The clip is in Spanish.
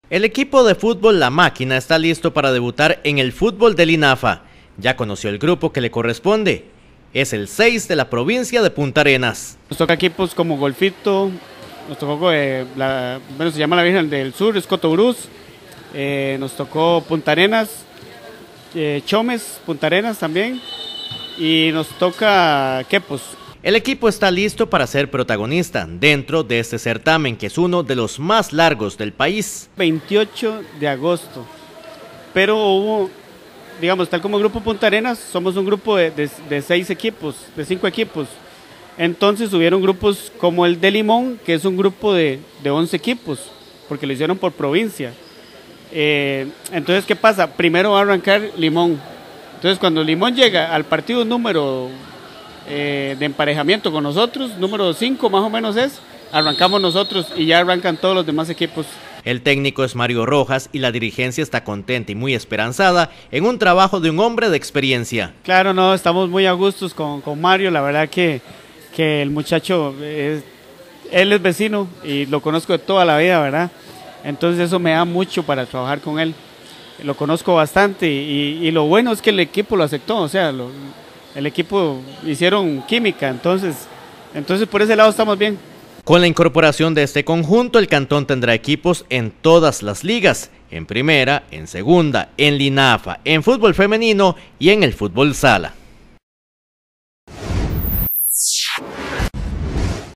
El equipo de fútbol La Máquina está listo para debutar en el fútbol del INAFA. Ya conoció el grupo que le corresponde. Es el 6 de la provincia de Punta Arenas. Nos toca equipos como Golfito, nos tocó, se llama la Virgen del Sur, es Cotobruz, nos tocó Punta Arenas, Chomes, Punta Arenas también, y nos toca Quepos. El equipo está listo para ser protagonista dentro de este certamen, que es uno de los más largos del país. 28 de agosto, pero hubo, digamos, tal como Grupo Punta Arenas, somos un grupo de 6 equipos, de 5 equipos. Entonces hubieron grupos como el de Limón, que es un grupo de 11 equipos, porque lo hicieron por provincia. Entonces, ¿qué pasa? Primero va a arrancar Limón. Entonces, cuando Limón llega al partido número de emparejamiento con nosotros, número 5 más o menos arrancamos nosotros y ya arrancan todos los demás equipos. El técnico es Mario Rojas y la dirigencia está contenta y muy esperanzada en un trabajo de un hombre de experiencia. Claro, no, estamos muy a gustos con Mario, la verdad que el muchacho, él es vecino y lo conozco de toda la vida, ¿verdad? Entonces eso me da mucho para trabajar con él. Lo conozco bastante y lo bueno es que el equipo lo aceptó, o sea, el equipo hicieron química, entonces por ese lado estamos bien. Con la incorporación de este conjunto, el cantón tendrá equipos en todas las ligas, en primera, en segunda, en Linafa, en fútbol femenino y en el fútbol sala.